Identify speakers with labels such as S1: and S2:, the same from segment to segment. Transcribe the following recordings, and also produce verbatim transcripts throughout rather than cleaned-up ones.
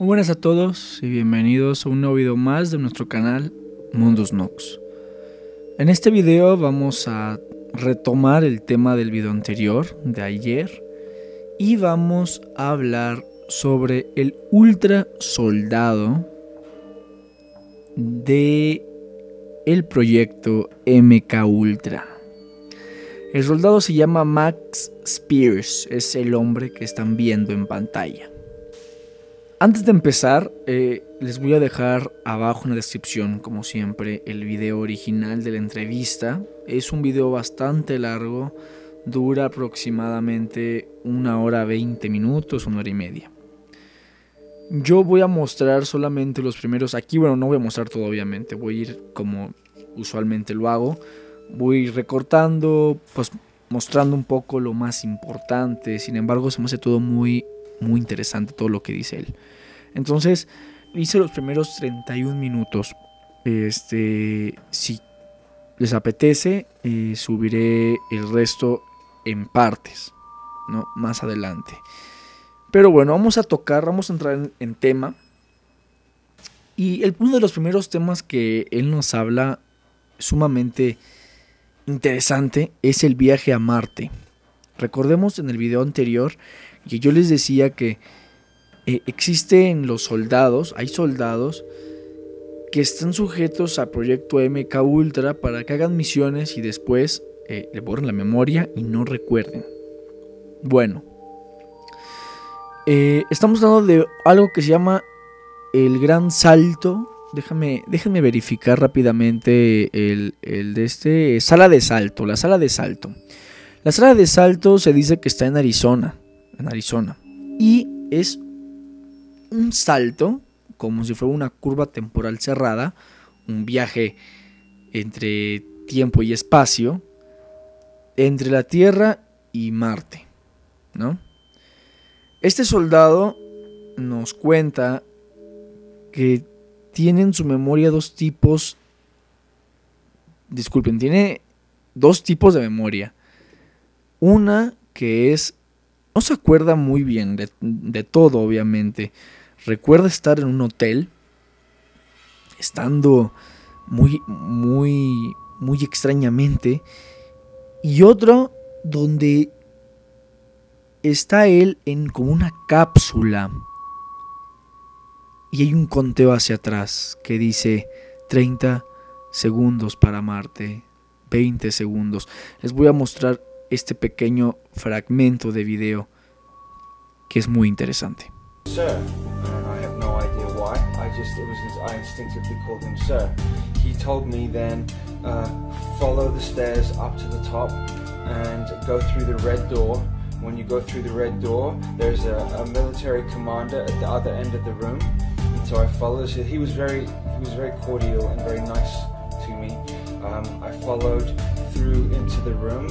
S1: Muy buenas a todos y bienvenidos a un nuevo video más de nuestro canal Mundus Nox. En este video vamos a retomar el tema del video anterior, de ayer, y vamos a hablar sobre el ultra soldado de el proyecto M K Ultra. El soldado se llama Max Spears, es el hombre que están viendo en pantalla. Antes de empezar, eh, les voy a dejar abajo en la descripción, como siempre, el video original de la entrevista. Es un video bastante largo, dura aproximadamente una hora veinte minutos, una hora y media. Yo voy a mostrar solamente los primeros, aquí bueno, no voy a mostrar todo obviamente, voy a ir como usualmente lo hago. Voy recortando, pues mostrando un poco lo más importante. Sin embargo, se me hace todo muy, muy interesante todo lo que dice él. Entonces, hice los primeros treinta y un minutos. Este, si les apetece, eh, subiré el resto en partes, ¿no? Más adelante. Pero bueno, vamos a tocar, vamos a entrar en, en tema. Y el, uno de los primeros temas que él nos habla sumamente interesante es el viaje a Marte. Recordemos en el video anterior que yo les decía que eh, existen los soldados, hay soldados que están sujetos al proyecto M K Ultra para que hagan misiones y después eh, le borren la memoria y no recuerden. Bueno, eh, estamos hablando de algo que se llama el Gran Salto. Déjame, déjenme verificar rápidamente el, el de este, sala de salto, la sala de salto. La sala de salto se dice que está en Arizona, en Arizona. Y es un salto, como si fuera una curva temporal cerrada, un viaje entre tiempo y espacio, entre la Tierra y Marte, ¿no? Este soldado nos cuenta que tiene en su memoria dos tipos, disculpen, tiene dos tipos de memoria. Una que es, no se acuerda muy bien de, de todo obviamente, recuerda estar en un hotel, estando muy, muy, muy extrañamente, y otro donde está él en como una cápsula. Y hay un conteo hacia atrás que dice treinta segundos para Marte, veinte segundos. Les voy a mostrar este pequeño fragmento de video que es muy interesante.
S2: Sir, and I have no idea why. I just it was I instinctively called him sir. He told me then uh, follow the stairs up to the top and go through the red door. When you go through the red door, there's a, a military commander at the other end of the room. So I followed. So he was very, he was very cordial and very nice to me. Um, I followed through into the room,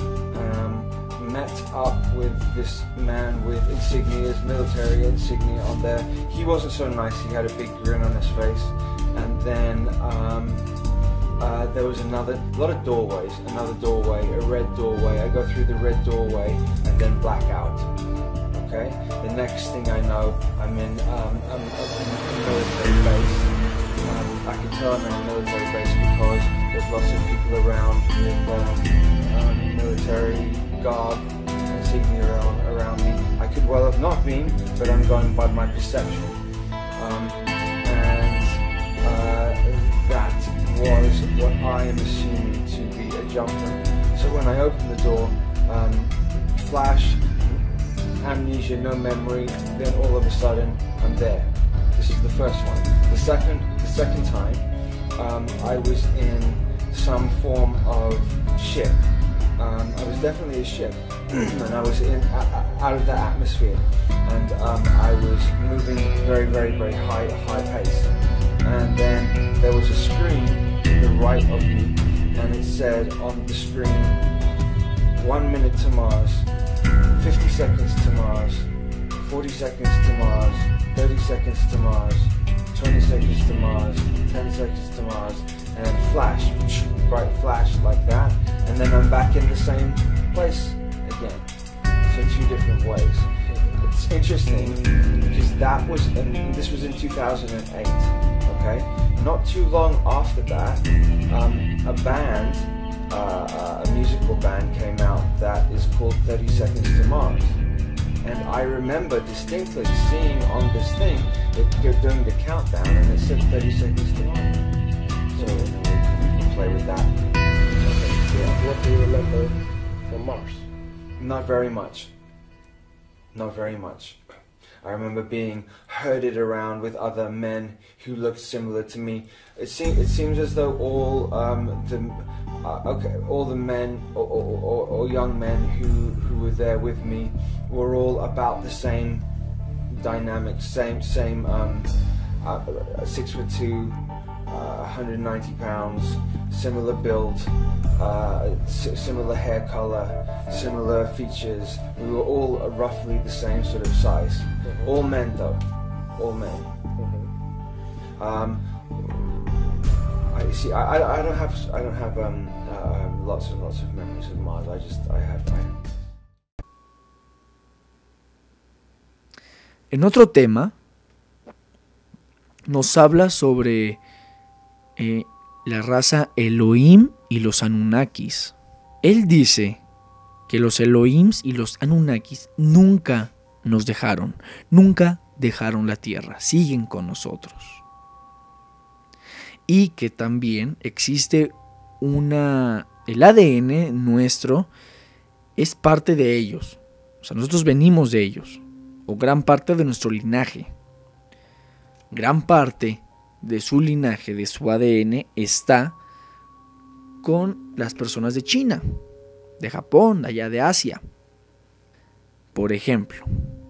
S2: um, met up with this man with insignias, military insignia on there. He wasn't so nice. He had a big grin on his face. And then um, uh, there was another, a lot of doorways. Another doorway, a red doorway. I go through the red doorway and then black out. Okay. The next thing I know, I'm in, um, I'm, I'm in a military base. Um, I can tell I'm in a military base because there's lots of people around with um, um, military garb, insignia around, around me. I could well have not been, but I'm going by my perception. Um, and uh, that was what I am assuming to be a jumper. So when I open the door, um, flash, amnesia, no memory, then all of a sudden I'm there. This is the first one. The second, the second time, um, I was in some form of ship. Um, I was definitely a ship, and I was in uh, out of the atmosphere, and um, I was moving very, very, very high, high pace. And then there was a screen to the right of me, and it said on the screen, one minute to Mars. fifty seconds to Mars, forty seconds to Mars, thirty seconds to Mars, twenty seconds to Mars, ten seconds to Mars, and then flash, bright flash like that, and then I'm back in the same place again. So two different ways. It's it's interesting because that was, and this was in two thousand eight. Okay, not too long after that, um, a band, uh, a musical band came out that is called thirty seconds to Mars. And I remember distinctly seeing on this thing, it, you're doing the countdown and it said thirty seconds to Mars. So we can play with that.
S3: Okay. Yeah. What do you remember from Mars?
S2: Not very much. Not very much. I remember being herded around with other men who looked similar to me. It seems it seems as though all um, the uh, okay all the men or, or, or, or young men who who were there with me were all about the same dynamic, same same um, uh, six foot two, uh, one hundred ninety pounds, similar build, uh, similar hair color, similar features. We were all roughly the same sort of size. Mm-hmm. All men though, all men. Mm-hmm. um, I see. I, I, I don't have I don't have um, uh, lots and lots of memories of Mars. I just I have. I,
S1: En otro tema, nos habla sobre eh, la raza Elohim y los Anunnakis. Él dice que los Elohims y los Anunnakis nunca nos dejaron, nunca dejaron la tierra, siguen con nosotros. Y que también existe una... el A D N nuestro es parte de ellos, o sea, nosotros venimos de ellos, o gran parte de nuestro linaje. Gran parte de su linaje, de su A D N, está con las personas de China, de Japón, de allá de Asia. Por ejemplo,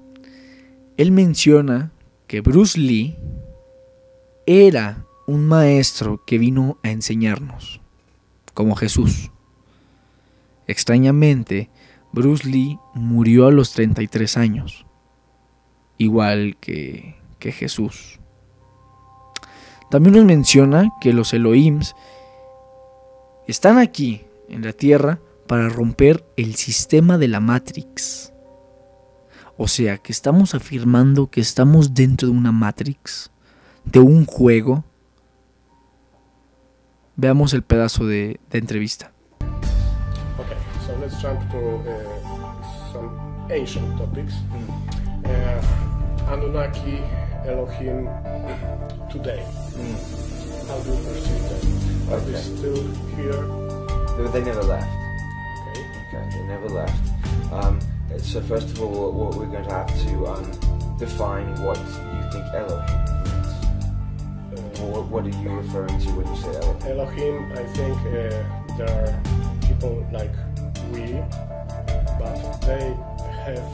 S1: él menciona que Bruce Lee era un maestro que vino a enseñarnos, como Jesús. Extrañamente, Bruce Lee murió a los treinta y tres años, igual que, que Jesús. También nos menciona que los Elohims están aquí en la tierra para romper el sistema de la Matrix. O sea, que estamos afirmando que estamos dentro de una Matrix, de un juego. Veamos el pedazo de, de entrevista.
S3: Okay, so let's jump to uh, some ancient topics. Mm. Uh, Anunnaki, Elohim, today. Mm. How do you perceive them? Are okay. they still here?
S2: They, they never left.
S3: Okay.
S2: Okay, they never left. Um, so first of all, what we're going to have to um, define what you think Elohim means. Uh, or what are you referring to when you say Elohim?
S3: Elohim, I think uh, there are people like we, but they have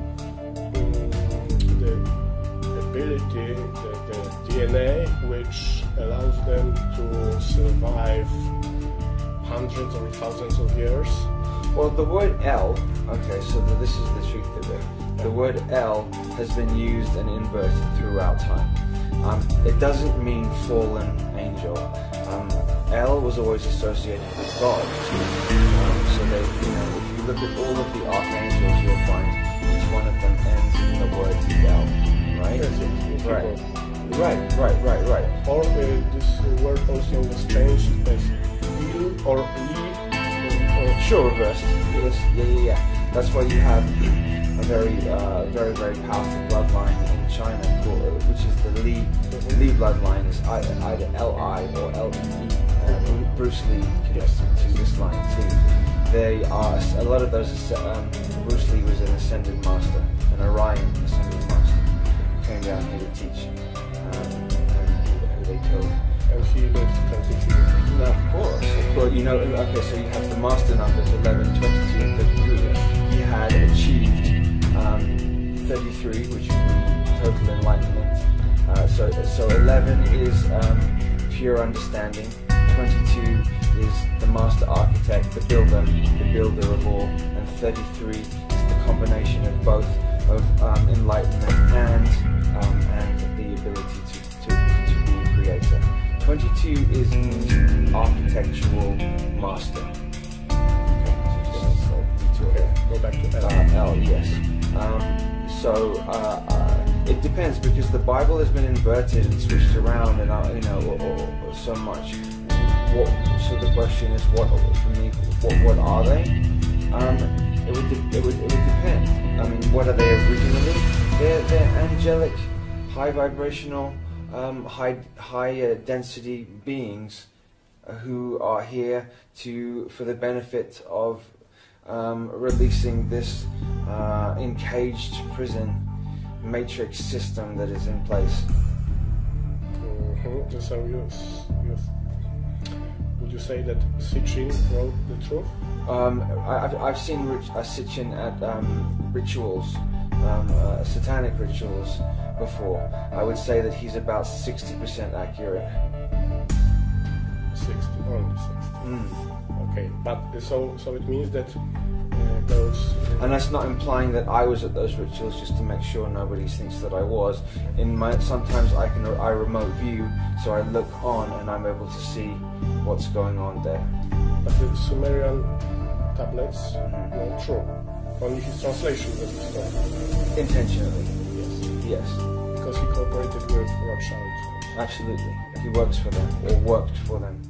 S3: um, the ability, the, the D N A, which allows them to survive hundreds or thousands of years.
S2: Well, the word El, okay, so the, this is the truth of it. The word El has been used and inverted throughout time. Um, it doesn't mean fallen angel. Um, El was always associated with God. Um, so they, you know, if you look at all of the archangels, you'll find each one of them ends in the word El, right?
S3: Yes,
S2: right. Right, right, right, right.
S3: Or uh, this word also was changed as Il or Li. Or
S2: sure, reversed. Yes, yeah, yeah, yeah. That's why you have a very, uh, very, very powerful bloodline in China, called, which is the Li. The Li bloodline is either, either L I or L E. Uh, Bruce Lee connects to this line too. They are a lot of those. Um, Bruce Lee was an ascended master, an Orion ascended master, who came down here to teach, um, and who they killed.
S3: And he lived twenty-three.
S2: No, of course. Well, you know, okay, so you have the master numbers eleven, twenty-two, and thirty-three. He had achieved um, thirty-three, which would be total enlightenment. Uh, so, so eleven is um, pure understanding. twenty-two is the master architect, the builder, the builder of all. And thirty-three is the combination of both of um, enlightenment and um, and the ability to, to, to be a creator. twenty-two is the architectural master. Okay, so just, so,
S3: okay, go back to L.
S2: Uh, L, yes. Um, so uh, uh, it depends, because the Bible has been inverted and switched around, and uh, you know, or, or, or so much. What, so the question is, what for me? What, what are they? Um, it would de- it would it would depend. I mean, what are they originally? They're they're angelic, high vibrational, um, high high uh, density beings uh, who are here to for the benefit of um, releasing this uh, encaged prison matrix system that is in place.
S3: Mm-hmm. So you, you, would you say that Sitchin wrote the truth?
S2: Um, I, I've, I've seen Rich, uh, Sitchin at um, rituals, um, uh, satanic rituals before. I would say that he's about sixty percent accurate.
S3: sixty, only sixty.
S2: Mm.
S3: Okay, but so so it means that uh, those... Uh,
S2: and that's not implying that I was at those rituals, just to make sure nobody thinks that I was. In my sometimes I can I remote view, so I look on and I'm able to see what's going on there.
S3: But the Sumerian tablets
S2: Mm-hmm.
S3: were true. Only his translation was destroyed.
S2: Intentionally.
S3: Yes.
S2: Yes.
S3: Because he cooperated with Rothschild.
S2: Absolutely. He works for them, or worked for them.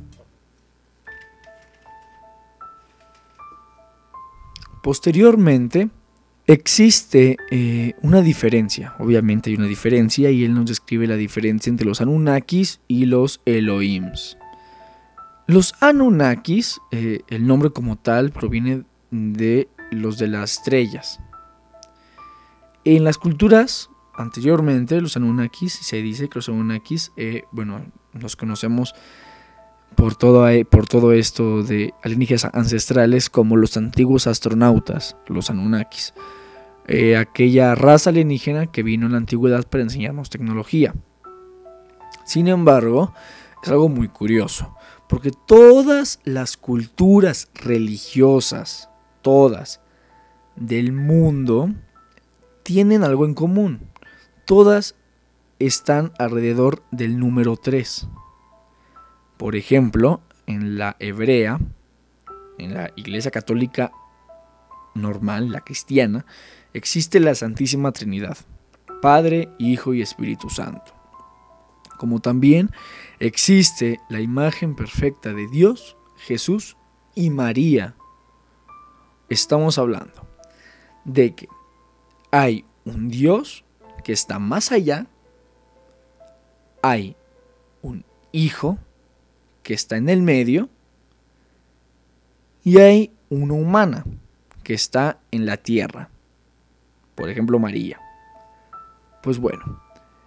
S1: Posteriormente, existe eh, una diferencia, obviamente hay una diferencia, y él nos describe la diferencia entre los Anunnakis y los Elohims. Los Anunnakis, eh, el nombre como tal, proviene de los de las estrellas. En las culturas anteriormente, los Anunnakis, se dice que los Anunnakis, eh, bueno, los conocemos por todo, por todo esto de alienígenas ancestrales como los antiguos astronautas, los Anunnakis. Eh, aquella raza alienígena que vino en la antigüedad para enseñarnos tecnología. Sin embargo, es algo muy curioso, porque todas las culturas religiosas, todas del mundo, tienen algo en común. Todas están alrededor del número tres. Por ejemplo, en la hebrea, en la Iglesia Católica normal, la cristiana, existe la Santísima Trinidad, Padre, Hijo y Espíritu Santo. Como también existe la imagen perfecta de Dios, Jesús y María. Estamos hablando de que hay un Dios que está más allá, hay un Hijo que está en el medio, y hay una humana que está en la tierra, por ejemplo María. Pues bueno,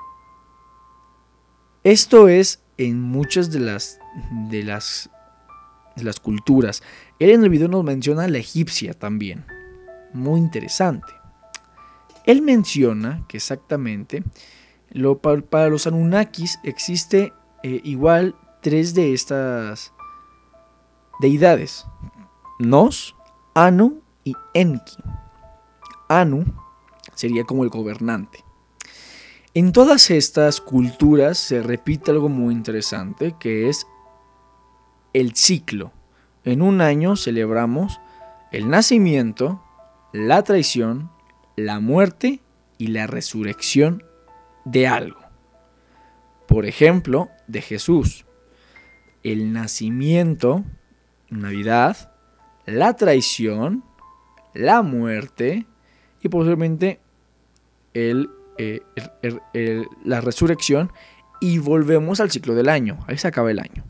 S1: esto es en muchas de las, de las, de las culturas. Él en el video nos menciona la egipcia también, muy interesante. Él menciona que exactamente lo, para, para los Anunnakis existe eh, igual tres de estas deidades: Nos, Anu y Enki. Anu sería como el gobernante. En todas estas culturas se repite algo muy interesante, que es el ciclo. En un año celebramos el nacimiento, la traición, la muerte y la resurrección de algo. Por ejemplo, de Jesús. El nacimiento, Navidad, la traición, la muerte y posiblemente el, eh, el, el, el, la resurrección, y volvemos al ciclo del año. Ahí se acaba el año.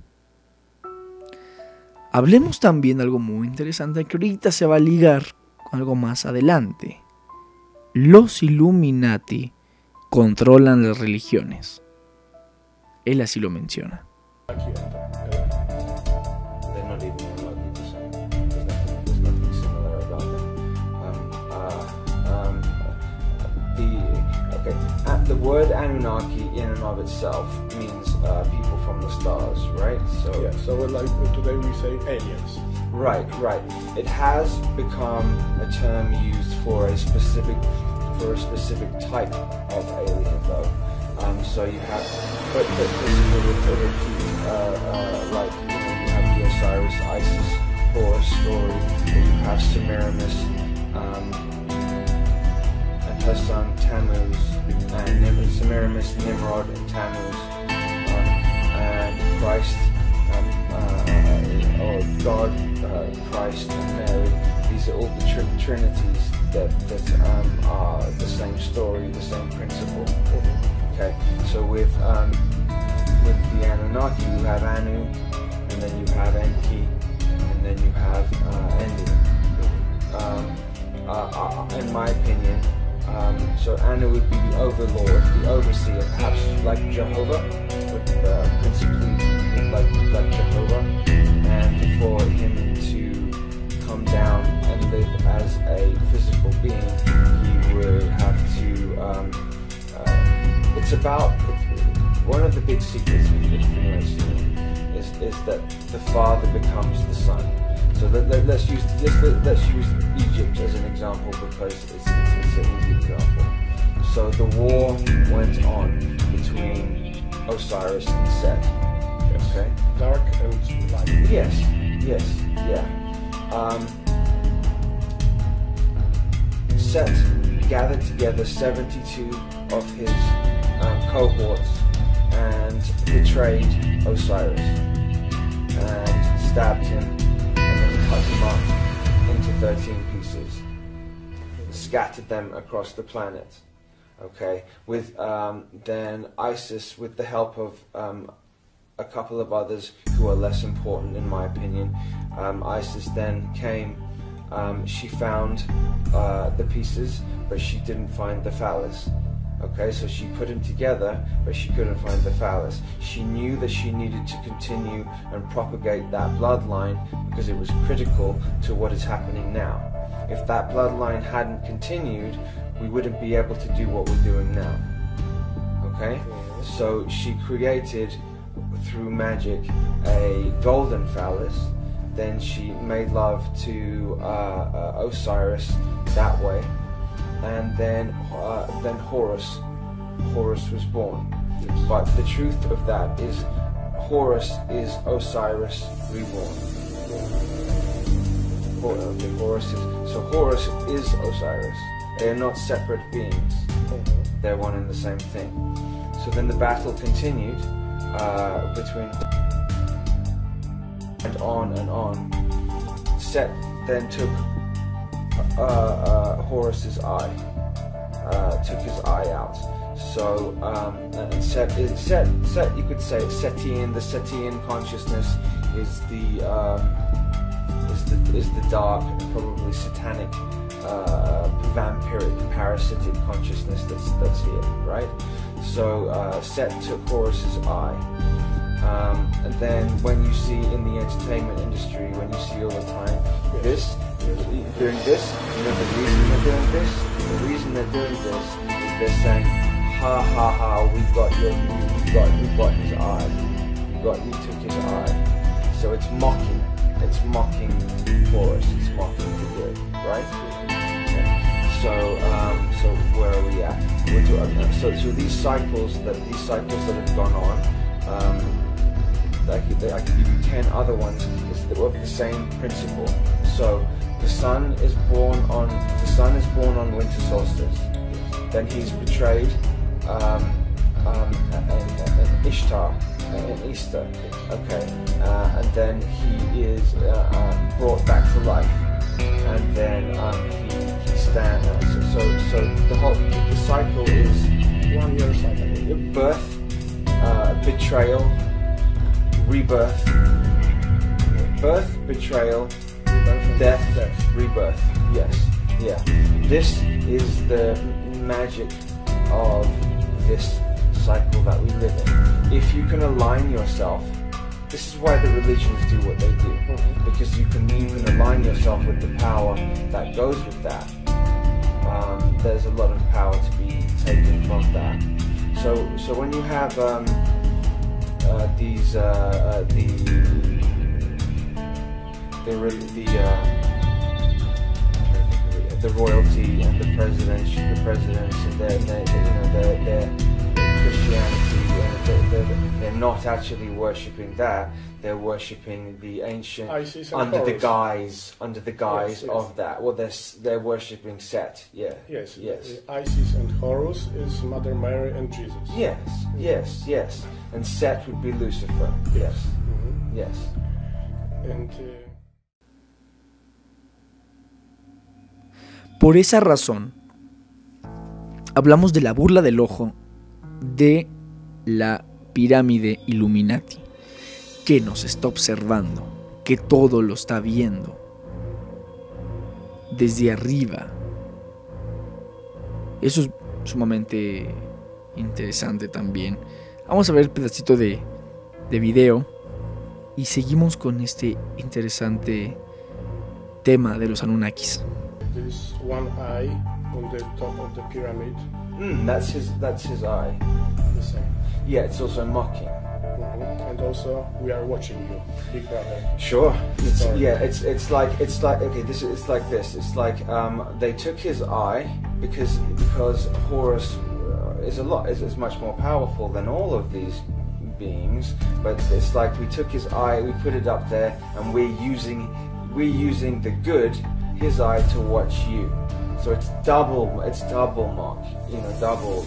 S1: Hablemos también de algo muy interesante que ahorita se va a ligar con algo más adelante. Los Illuminati controlan las religiones. Él así lo menciona.
S2: They're not even remotely the same. There's nothing, there's nothing similar about them. Um, uh, um, the okay, uh, the word Anunnaki in and of itself means uh, people from the stars, right? So
S3: yeah. So like today we say aliens.
S2: Right, right. It has become a term used for a specific for a specific type of alien, though. Um, so you have, but but basically, uh, uh, like you know, you have the Osiris Isis Horus story, or you have Semiramis um, and her son Osiris, Nimrod, and Tammuz, um, and Christ, um, uh, or God, uh, Christ, and Mary. These are all the tr- trinities that, that um, are the same story, the same principle. Okay, so with um, with the Anunnaki, you have Anu, and then you have Enki, and then you have uh, Enlil. Um, uh, uh, in my opinion, um, so Anu would be the overlord, the overseer, perhaps like Jehovah, but uh, principally like like Jehovah, and for him to come down and live as a physical being, he would have to. Um, uh, it's about it's, one of the big secrets of Freemasonry is is that the father becomes the son. So let, let, let's use let's, let, let's use Egypt as an example because it's, it's, it's an easy example. So the war went on between Osiris and Set.
S3: Yes.
S2: Okay.
S3: Dark and light.
S2: Yes. Yes. Yeah. Um, Set gathered together seventy-two of his um, cohorts and betrayed Osiris and stabbed him and then cut him up into thirteen pieces, scattered them across the planet. Okay, with um, then Isis, with the help of um, a couple of others who are less important in my opinion, um, Isis then came. Um, she found uh, the pieces, but she didn't find the phallus. Okay, so she put them together, but she couldn't find the phallus. She knew that she needed to continue and propagate that bloodline because it was critical to what is happening now. If that bloodline hadn't continued, we wouldn't be able to do what we're doing now. Okay, so she created through magic a golden phallus. Then she made love to uh, uh, Osiris that way, and then uh, then Horus, Horus was born. But the truth of that is, Horus is Osiris reborn. Hor okay, Horus is so Horus is Osiris. They are not separate beings. They're one and the same thing. So then the battle continued uh, between. And on and on. Set then took uh, uh, Horus's eye, uh, took his eye out. So um, and Set, Set, Set, you could say Setian. The Setian consciousness is the um, is the is the dark, probably satanic, uh, vampiric, parasitic consciousness that's that's here, right? So uh, Set took Horus's eye. Um, and then when you see in the entertainment industry, when you see all the time this, doing this, you know the reason they're doing this? The reason they're doing this is they're saying, ha ha ha, we got your, we got, we got his eye, we got, you took his eye. So it's mocking, it's mocking Horus, it's mocking the good, right? Okay. So, um, so where are we at? We're doing, so, so these cycles that these cycles that have gone on. Um, I could, I could give you ten other ones of the same principle. So the sun is born on the sun is born on winter solstice. Then he's betrayed um, um, in Ishtar in Easter. Okay, uh, and then he is uh, uh, brought back to life, and then um, he, he stands. Uh, so, so so the whole the cycle is
S3: One year cycle.
S2: Birth, uh, betrayal. Rebirth, birth, betrayal, rebirth, death, death, rebirth. Yes, yeah. This is the magic of this cycle that we live in. If you can align yourself, this is why the religions do what they do, mm-hmm. because you can you can align yourself with the power that goes with that. Um, there's a lot of power to be taken from that. So, so when you have um, Uh, these uh, uh, the the the uh, the royalty and the presidents, the presidents, and their, their you know their, their Christianity and they're, they're, they're not actually worshipping that. They're worshipping the ancient
S3: Isis and
S2: under the
S3: Horus.
S2: guise under the guise
S3: Yes, yes.
S2: of that. Well, they're s- they're worshipping Set. Yeah.
S3: Yes,
S2: Yes.
S3: uh, Isis and Horus is Mother Mary and Jesus.
S2: Yes. Yes. Yes. And Set would be Lucifer. Yes.
S3: Mhm.
S2: Yes.
S3: And uh,
S1: Por esa razón, hablamos de la burla del ojo de la pirámide Illuminati, que nos está observando, que todo lo está viendo desde arriba. Eso es sumamente interesante también. Vamos a ver el pedacito de, de video y seguimos con este interesante tema de los Anunnakis.
S3: there's one eye on the top of the pyramid.
S2: Mm, that's his. That's his eye.
S3: The same.
S2: Yeah. It's also mocking.
S3: Mhm. And also, we are watching you, Big Brother.
S2: Sure. It's,
S3: Sorry.
S2: yeah, it's it's like it's like okay. This is it's like this. It's like um, they took his eye because because Horus uh, is a lot is, is much more powerful than all of these beings. But it's like we took his eye, we put it up there, and we're using we're using the good his eye to watch you. So it's double. It's double mock. You know, double.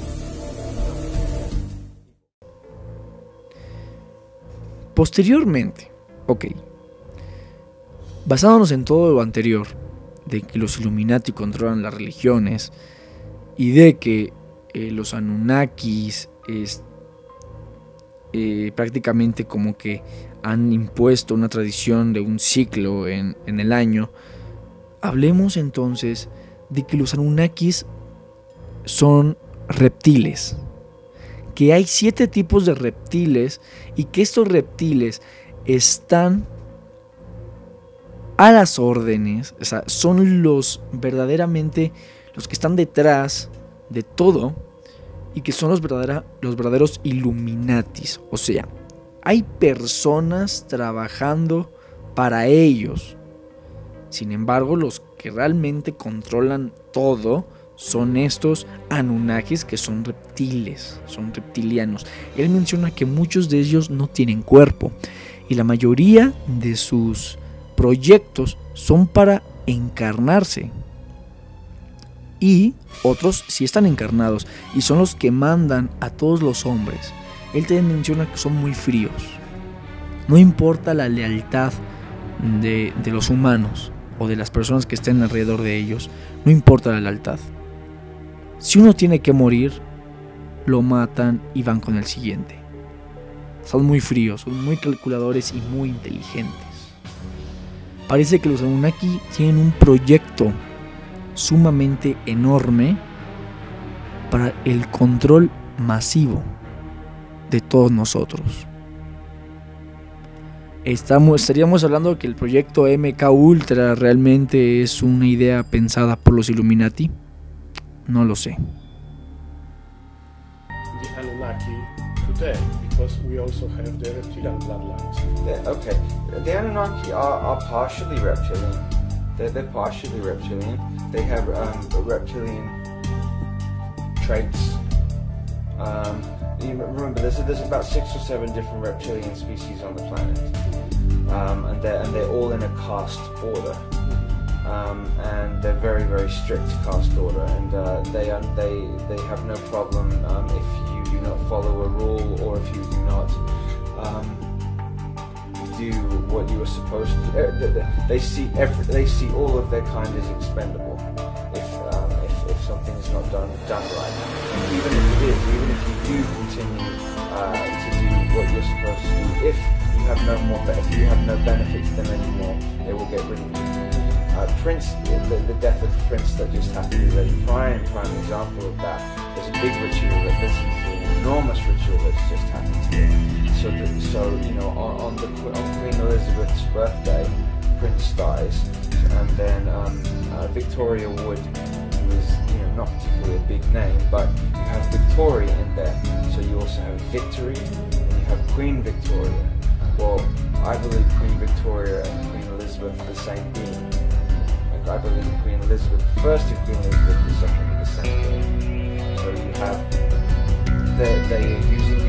S1: Posteriormente, ok, basándonos en todo lo anterior, de que los Illuminati controlan las religiones y de que eh, los Anunnakis es, eh, prácticamente como que han impuesto una tradición de un ciclo en, en el año, hablemos entonces de que los Anunnakis son reptiles, que hay siete tipos de reptiles y que estos reptiles están a las órdenes, o sea, son los verdaderamente los que están detrás de todo y que son los, verdadera, los verdaderos Illuminatis. O sea, hay personas trabajando para ellos. Sin embargo, los que realmente controlan todo son estos Anunnakis, que son reptiles, son reptilianos. Él menciona que muchos de ellos no tienen cuerpo y la mayoría de sus proyectos son para encarnarse. Y otros sí están encarnados y son los que mandan a todos los hombres. Él también menciona que son muy fríos. No importa la lealtad de, de los humanos o de las personas que estén alrededor de ellos, no importa la lealtad. Si uno tiene que morir, lo matan y van con el siguiente. Son muy fríos, son muy calculadores y muy inteligentes. Parece que los Anunnaki tienen un proyecto sumamente enorme para el control masivo de todos nosotros. Estamos, estaríamos hablando de que el proyecto M K Ultra realmente es una idea pensada por los Illuminati. No lo sé.
S3: The Anunnaki today, because we also have the reptilian bloodlines.
S2: They're- okay, the Anunnaki are, are partially reptilian. They're, they're partially reptilian. They have um, reptilian traits. Um, you remember, there's, there's about six or seven different reptilian species on the planet, um, and they're and they're all in a caste order. Um, and they're very, very strict caste order, and uh, they um, they they have no problem um, if you do not follow a rule or if you do not um, do what you were supposed to. Uh, they see every, they see all of their kind as expendable if um, if, if something is not done done right. And even if it is, even if you do continue uh, to do what you're supposed to do, if you have no more, if you have no benefit to them anymore, they will get rid of you. Uh, Prince, the, the death of Prince that just happened is a prime, prime example of that. There's a big ritual that this is an enormous ritual that's just happened. So, that, so you know, on, on, the, on Queen Elizabeth's birthday, Prince dies, and then um, uh, Victoria Wood, who is you know not particularly a big name, but you have Victoria in there. So you also have Victory, and you have Queen Victoria. Well, I believe Queen Victoria and Queen Elizabeth are the same being. I believe Queen Elizabeth the First and Queen Elizabeth the Second are the same thing. So you have, they they are using the energy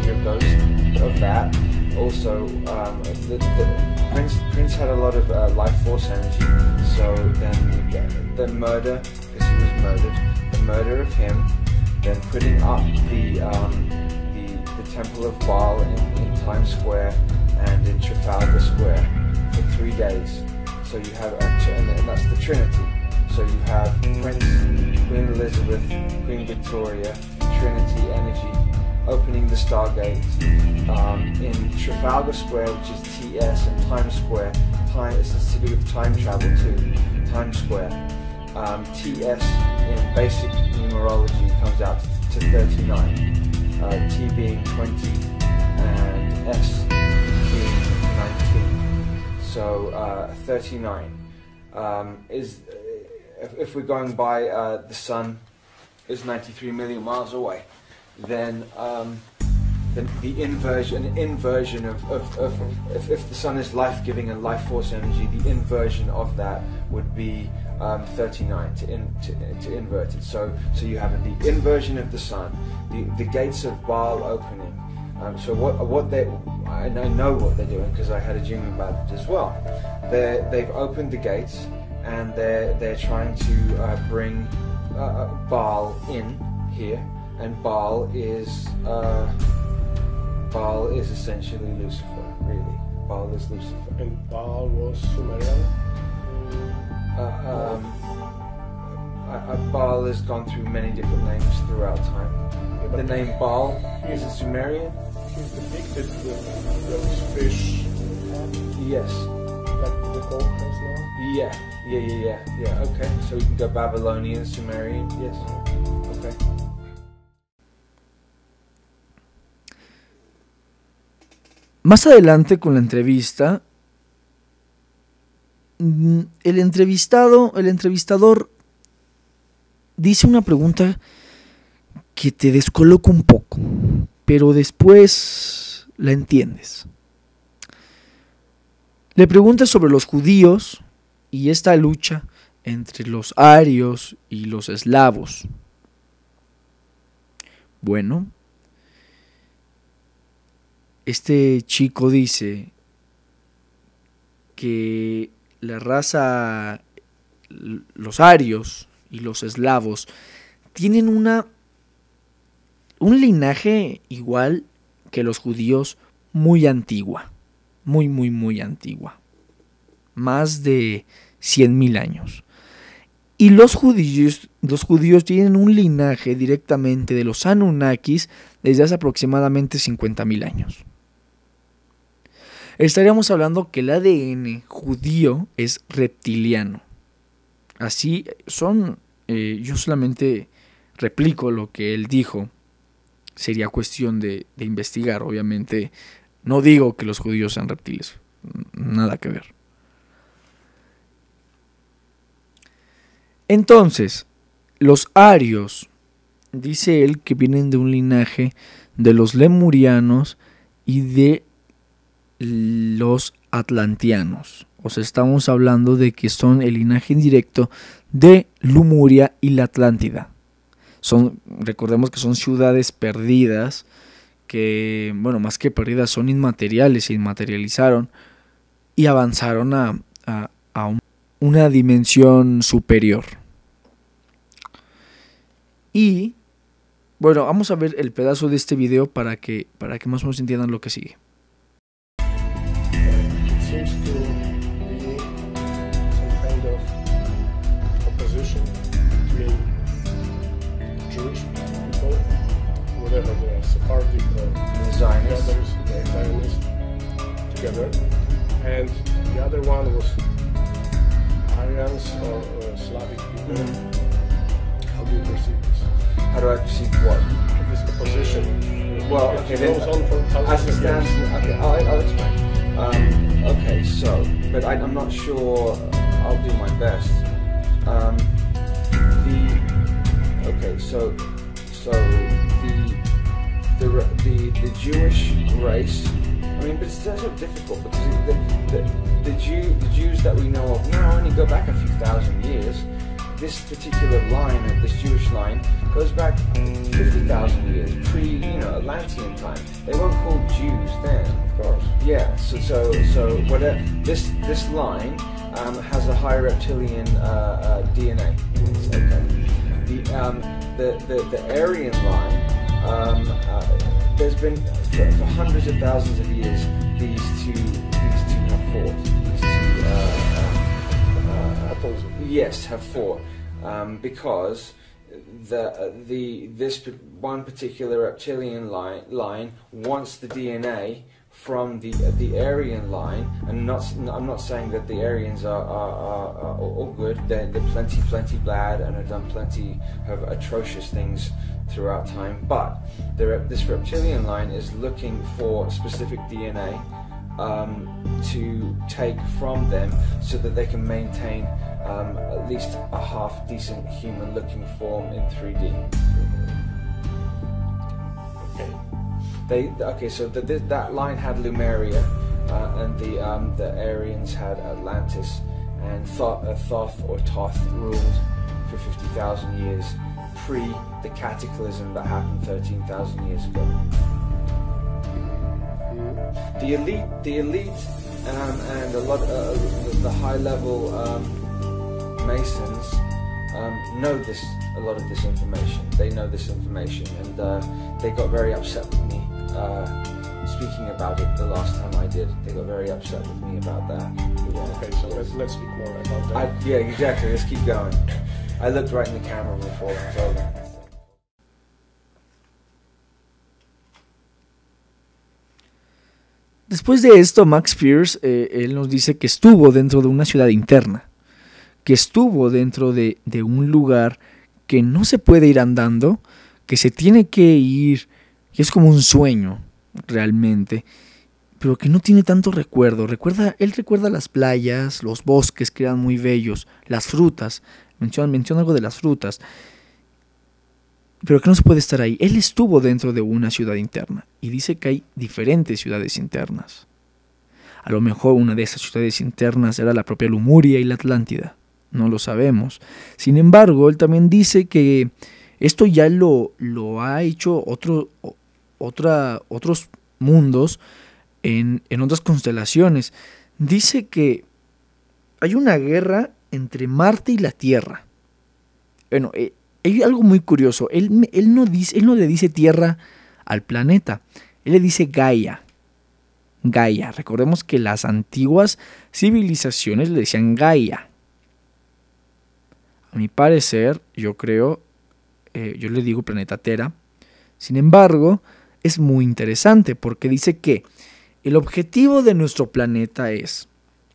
S2: history of those of that. Also, um, the, the Prince Prince had a lot of uh, life force energy. So then the, the murder, because he was murdered, the murder of him, then putting up the um, the, the Temple of Baal in, in Times Square and in Trafalgar Square for three days. So you have, and that's the Trinity. So you have Prince, Queen Elizabeth, Queen Victoria, Trinity Energy, opening the Stargate um, in Trafalgar Square, which is T S, and Times Square. Time, it's to do with time travel too. Times Square. Um, T S in basic numerology comes out to, to thirty-nine. Uh, T being twenty and S being nineteen. So uh, thirty-nine um, is. If, if we're going by uh, the sun is ninety-three million miles away, then um, then the inversion inversion of, of, of if, if the sun is life-giving and life force energy, the inversion of that would be um, thirty-nine to, in, to to invert it. So so you have the inversion of the sun, the the gates of Baal opening. Um, so what what they I know what they're doing because I had a dream about it as well. They they've opened the gates. And they're, they're trying to uh, bring uh, Baal in here, and Baal is uh, Baal is essentially Lucifer, really. Baal is Lucifer.
S3: And Baal was Sumerian?
S2: Uh, um, uh, Baal has gone through many different names throughout time. Yeah, the name Baal is a Sumerian.
S3: He's depicted with those fish.
S2: Yes.
S3: Like the Pope has now?
S2: Yeah. Yeah, yeah, yeah, yeah, okay. So we can go Babylonian, Sumerian, yes. Okay.
S1: Más adelante con la entrevista, el entrevistado, el entrevistador dice una pregunta que te descoloca un poco, pero después la entiendes. Le pregunta sobre los judíos y esta lucha entre los arios y los eslavos. Bueno, este chico dice que la raza, los arios y los eslavos, tienen una, un linaje igual que los judíos, muy antigua, muy, muy, muy antigua. Más de cien mil años. Y los judíos, los judíos tienen un linaje directamente de los Anunnakis desde hace aproximadamente cincuenta mil años. Estaríamos hablando que el A D N judío es reptiliano. Así son, eh, yo solamente replico lo que él dijo. Sería cuestión de, de investigar, obviamente. No digo que los judíos sean reptiles, nada que ver. Entonces, los arios, dice él que vienen de un linaje de los lemurianos y de los atlanteanos. O sea, estamos hablando de que son el linaje indirecto de Lemuria y la Atlántida. Son, recordemos que son ciudades perdidas, que, bueno, más que perdidas, son inmateriales, se inmaterializaron y avanzaron a, a, a un una dimensión superior. Y bueno, vamos a ver el pedazo de este video para que para que más o menos entiendan lo que sigue.
S3: It seems to be some kind of opposition between Jewish people, whatever they are, Sephardic or
S2: Zionists.
S3: others, Zionists together, and the other one was Aryans or uh, Slavic people. Mm-hmm. How do you perceive this?
S2: How do I perceive what?
S3: This opposition.
S2: Well,
S3: it
S2: okay,
S3: goes
S2: then,
S3: on for
S2: as
S3: thousands
S2: it
S3: of
S2: stands,
S3: years.
S2: okay, I'll, I'll explain. Um, okay, so, but I, I'm not sure. I'll do my best. Um, the okay, so, so the the the the Jewish race. I mean, but it's so difficult because the the, the, Jew, the Jews that we know of now only go back a few thousand years. this particular line, this Jewish line, goes back fifty thousand years, pre, you know, Atlantean time. They weren't called Jews then, of course. Yeah, so so so whatever. This this line um, has a high reptilian uh, uh, D N A. Okay. The um the the, the Aryan line. Um, uh, there's been for, for hundreds of thousands of years these two these two have fought. These two. Uh, Yes, have fought um, because the uh, the this one particular reptilian line line wants the D N A from the uh, the Aryan line, and not I'm not saying that the Aryans are are, are, are all good. They're, they're plenty plenty bad and have done plenty of atrocious things throughout time. But the, this reptilian line is looking for specific D N A. Um, to take from them so that they can maintain um, at least a half decent human looking form in three D.
S3: Okay.
S2: They okay. So the, the, that line had Lemuria, uh, and the um, the Aryans had Atlantis, and Thoth, uh, Thoth or Toth ruled for fifty thousand years pre the cataclysm that happened thirteen thousand years ago. The elite, the elite, um, and a lot, uh, the, the high-level um, Masons um, know this, a lot of this information. They know this information, and uh, they got very upset with me uh, speaking about it the last time I did. They got very upset with me about that.
S3: Yeah, okay, so let's let's speak more about that.
S2: I, yeah, exactly. Let's keep going. I looked right in the camera before I told them.
S1: Después de esto, Max Pierce, eh, él nos dice que estuvo dentro de una ciudad interna, que estuvo dentro de, de un lugar que no se puede ir andando, que se tiene que ir, que es como un sueño realmente, pero que no tiene tanto recuerdo. Recuerda, él recuerda las playas, los bosques que eran muy bellos, las frutas, menciona, menciona algo de las frutas, pero que no se puede estar ahí. Él estuvo dentro de una ciudad interna y dice que hay diferentes ciudades internas. A lo mejor una de esas ciudades internas era la propia Lemuria y la Atlántida, no lo sabemos. Sin embargo, él también dice que esto ya lo, lo ha hecho otro, otra, otros mundos en, en otras constelaciones. Dice que hay una guerra entre Marte y la Tierra. Bueno, eh, hay algo muy curioso. Él, él, no dice, él no le dice Tierra al planeta. Él le dice Gaia. Gaia. Recordemos que las antiguas civilizaciones le decían Gaia. A mi parecer, yo creo, eh, yo le digo planeta Tierra. Sin embargo, es muy interesante porque dice que el objetivo de nuestro planeta es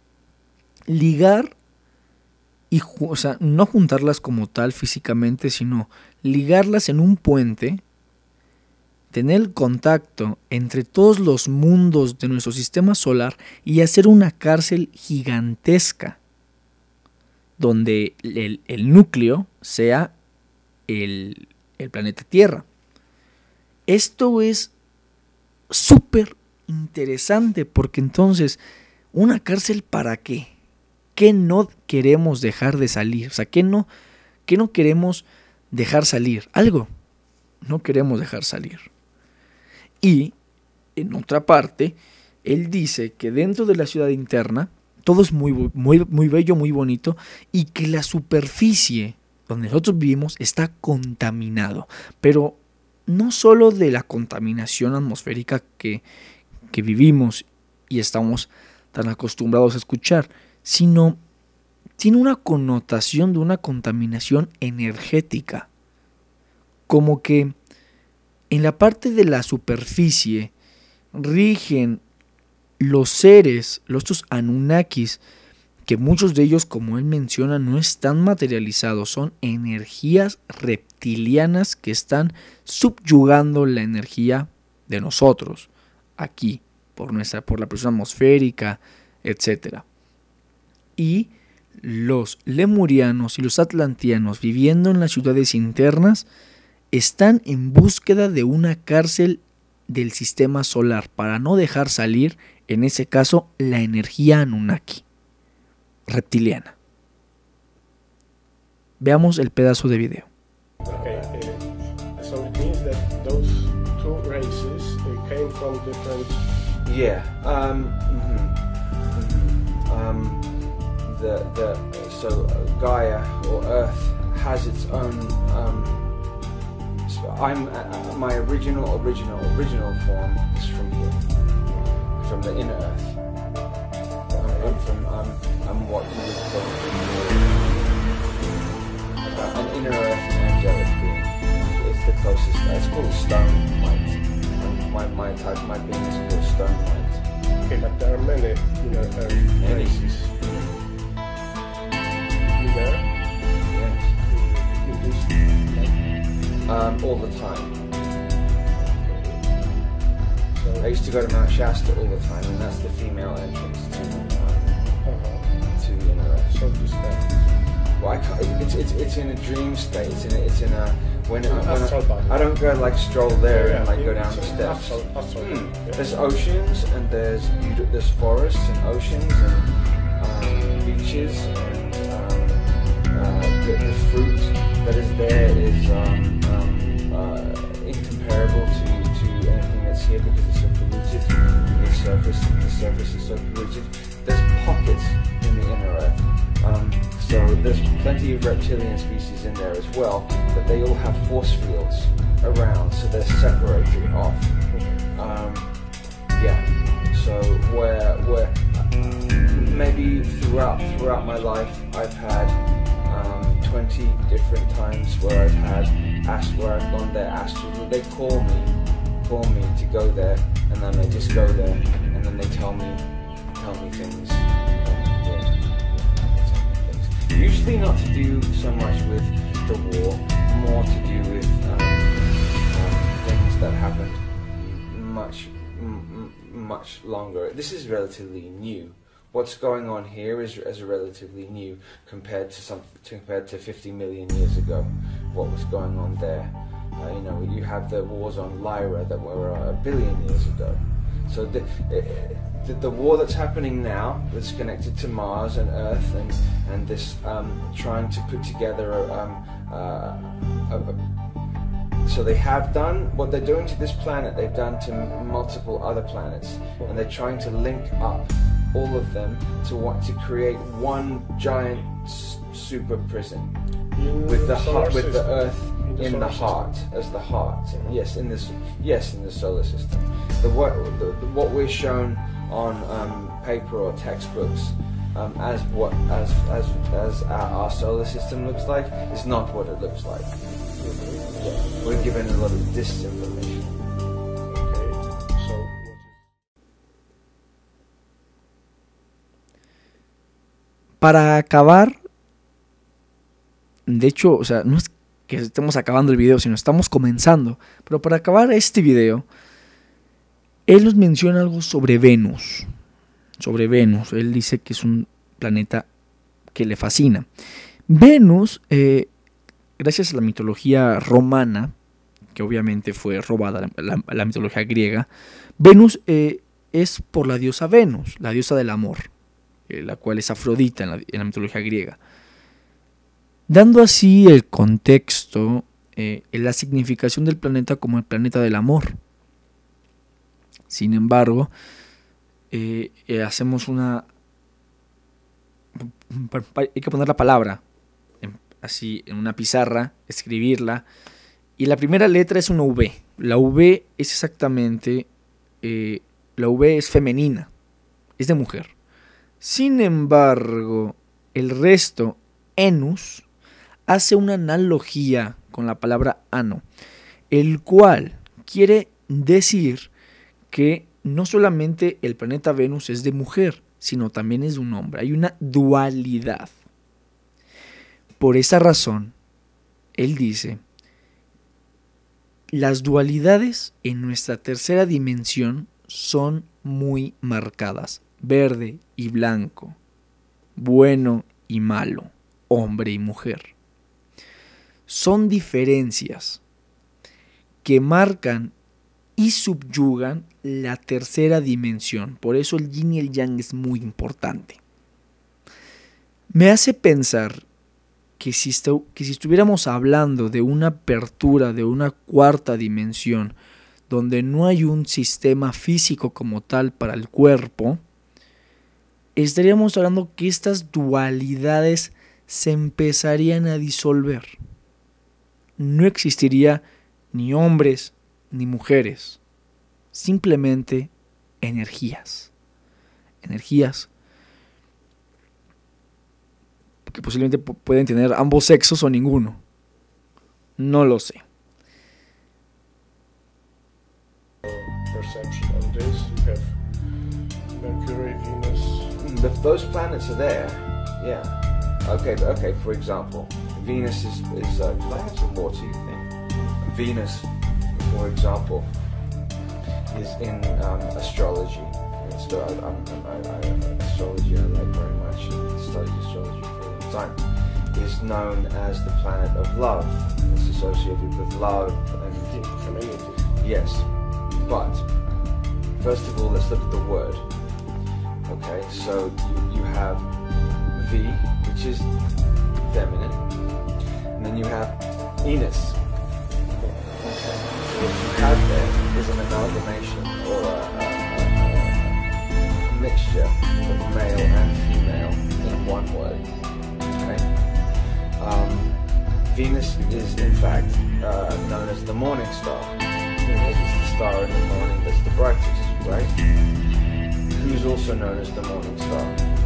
S1: ligar y, o sea, no juntarlas como tal físicamente, sino ligarlas en un puente, tener el contacto entre todos los mundos de nuestro sistema solar y hacer una cárcel gigantesca donde el, el núcleo sea el, el planeta Tierra. Esto es súper interesante porque entonces, ¿una cárcel para qué? ¿Qué no queremos dejar de salir? O sea, ¿qué no, qué no queremos dejar salir? Algo no queremos dejar salir. Y, en otra parte, él dice que dentro de la ciudad interna todo es muy, muy, muy bello, muy bonito, y que la superficie donde nosotros vivimos está contaminado. Pero no solo de la contaminación atmosférica que, que vivimos y estamos tan acostumbrados a escuchar, sino tiene una connotación de una contaminación energética. Como que en la parte de la superficie rigen los seres, los estos Anunnakis, que muchos de ellos, como él menciona, no están materializados, son energías reptilianas que están subyugando la energía de nosotros, aquí, por, nuestra, por la presión atmosférica, etcétera. Y los lemurianos y los atlanteanos viviendo en las ciudades internas están en búsqueda de una cárcel del sistema solar para no dejar salir, en ese caso, la energía Anunnaki reptiliana. Veamos el pedazo de video.
S3: Okay, uh, so it means that those two races uh, came from different.
S2: Yeah. Um. mhm, mhm. Um. The the so uh, Gaia or Earth has its own. Um. So I'm uh, my original original original form is from here, from the inner Earth. I'm, I'm from I'm I'm what you would call uh, an inner Earth angelic being. It's the closest. It's called stone light. And my my type my being is called stone light.
S3: Okay, but there are many inner Earth
S2: Many.
S3: races. You there?
S2: Yes.
S3: In this, like,
S2: Um, all the time.
S3: so,
S2: I used to go to Mount Shasta all the time, and that's the female entrance to um,
S3: uh-huh.
S2: to the inner Earth.
S3: So this happens.
S2: Well, I can't, it's, it's it's in a dream state. It's in a, it's in a when, I, when
S3: Astral body.
S2: I, I don't go like stroll there
S3: Yeah,
S2: and like go
S3: yeah,
S2: down the
S3: it's
S2: steps.
S3: Astral, astral
S2: Hmm.
S3: body, yeah.
S2: There's oceans and there's beauti- there's forests and oceans and um, beaches and um, uh, the, the fruit that is there is um, um, uh, incomparable to, to anything that's here because it's so polluted. The surface the surface is so polluted. There's pockets in the inner Earth. Um, so there's plenty of reptilian species in there as well, but they all have force fields around, so they're separated off. Um, yeah. So where where maybe throughout throughout my life I've had um, twenty different times where I've had ast- where I've gone there astrally. They call me call me to go there, and then I just go there, and then they tell me tell me things. Usually not to do so much with the war, more to do with um, um, things that happened much, m- m- much longer. This is relatively new. What's going on here is, is relatively new compared to some compared to fifty million years ago. What was going on there? Uh, you know, you have the wars on Lyra that were uh, a billion years ago. So the, the the war that's happening now, that's connected to Mars and Earth, and and this um, trying to put together a, um, uh, a, a, so they have done what they're doing to this planet. They've done to multiple other planets, and they're trying to link up all of them to want to create one giant s- super prison
S3: In
S2: with the
S3: solar
S2: heart, with the
S3: system.
S2: Earth
S3: In the
S2: in the
S3: solar
S2: heart as the heart. Yes, in this. Yes, in the solar system. The what the, the, what we're shown on um, paper or textbooks um, as what as as as our, our solar system looks like is not what it looks like. Yeah, we're given a lot of disinformation.
S3: Okay, so what is
S1: Para acabar, de hecho, o sea, no es que estemos acabando el video, sino estamos comenzando. Pero para acabar este video, él nos menciona algo sobre Venus. Sobre Venus. Él dice que es un planeta que le fascina. Venus, eh, gracias a la mitología romana, que obviamente fue robada a la, la, la mitología griega, Venus eh, es por la diosa Venus, la diosa del amor, eh, la cual es Afrodita en la, en la mitología griega. Dando así el contexto, eh, la significación del planeta como el planeta del amor. Sin embargo, eh, eh, hacemos una... Hay que poner la palabra en, así en una pizarra, escribirla, y la primera letra es una V. La V es exactamente... Eh, la V es femenina, es de mujer. Sin embargo, el resto, enus, hace una analogía con la palabra ano, el cual quiere decir que no solamente el planeta Venus es de mujer, sino también es de un hombre. Hay una dualidad. Por esa razón, él dice, las dualidades en nuestra tercera dimensión son muy marcadas. Verde y blanco, bueno y malo, hombre y mujer. Son diferencias que marcan y subyugan la tercera dimensión. Por eso el yin y el yang es muy importante. Me hace pensar que si, estu que si estuviéramos hablando de una apertura, de una cuarta dimensión, donde no hay un sistema físico como tal para el cuerpo, estaríamos hablando que estas dualidades se empezarían a disolver. No existiría ni hombres ni mujeres, simplemente energías. Energías que posiblemente pueden tener ambos sexos o ninguno. No lo sé.
S3: Perception on this, you have Mercury, Venus.
S2: The, those planets are there, yeah. Okay, but okay. For example, Venus is is. Uh, do I have some more to you think? Venus, for example, is in um, astrology. It's the, I, I'm, I, I, astrology I like very much. Studied astrology for a long time. Is known as the planet of love. It's associated with love and
S3: Femininity.
S2: yes. But first of all, let's look at the word. Okay, so you, you have V, which is feminine, and then you have Venus. Okay, so what you have there is an amalgamation or a, a, a mixture of male and female in one word. Okay, um, Venus is in fact uh, known as the morning star. It's the star in the morning that's the brightest, right? Who's also known as the morning star?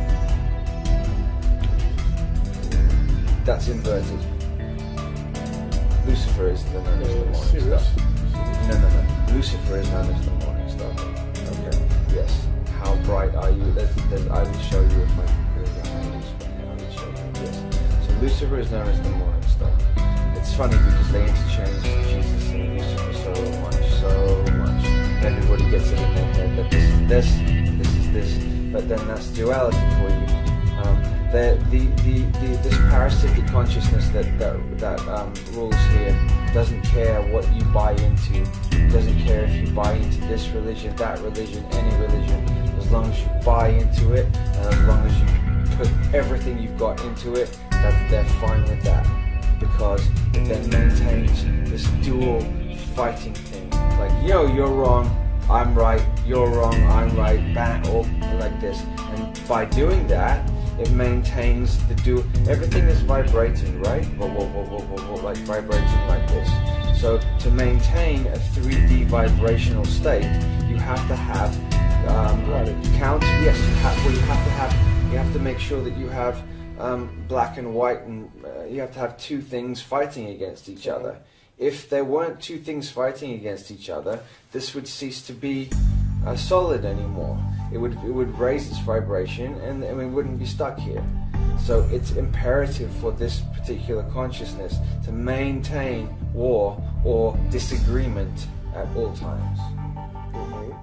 S2: That's inverted. Lucifer is known as the morning
S3: Serious?
S2: star. No, no, no. Lucifer is known as the morning star. Okay. Yes. How bright are you? There's, there's, I will show you if my computer I will show you. Yes. So Lucifer is known as the morning star. It's funny because they interchange Jesus and Lucifer so much, so much. Everybody gets it in their head that this is this, this is this, but then that's duality for you. Um, the, the, the, the, this parasitic consciousness that, that, that um, rules here doesn't care what you buy into, doesn't care if you buy into this religion, that religion, any religion, as long as you buy into it, and as long as you put everything you've got into it, that they're fine with that. Because it then maintains this dual fighting thing. Like, yo, you're wrong, I'm right, you're wrong, I'm right, bang, all like this. And by doing that, it maintains the dual, everything is vibrating, right? Whoa, whoa, whoa, whoa, whoa, whoa, like vibrating like this. So to maintain a three D vibrational state, you have to have um, count, yes, you have, well, you have to have, you have to make sure that you have Um, black and white, and uh, you have to have two things fighting against each other. If there weren't two things fighting against each other, this would cease to be uh, solid anymore. It would it would raise its vibration, and, and we wouldn't be stuck here. So it's imperative for this particular consciousness to maintain war or disagreement at all times. Mm-hmm.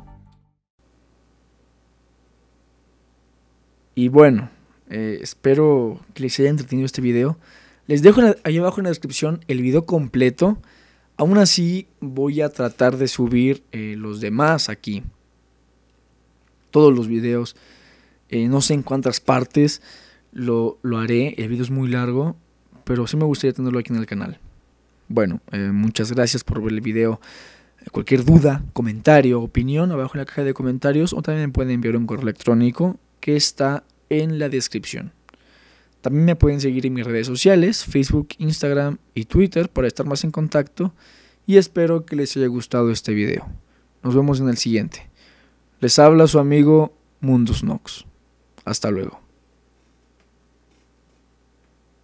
S1: Y bueno, Eh, espero que les haya entretenido este video. Les dejo la, ahí abajo en la descripción el video completo. Aún así voy a tratar de subir eh, los demás aquí. Todos los videos. Eh, no sé en cuántas partes lo, lo haré. El video es muy largo, pero sí me gustaría tenerlo aquí en el canal. Bueno, eh, muchas gracias por ver el video. Cualquier duda, comentario, opinión, abajo en la caja de comentarios. O también me pueden enviar un correo electrónico que está en la descripción. También me pueden seguir en mis redes sociales, Facebook, Instagram y Twitter, para estar más en contacto, y espero que les haya gustado este video. Nos vemos en el siguiente. Les habla su amigo Mundus Nox. Hasta luego.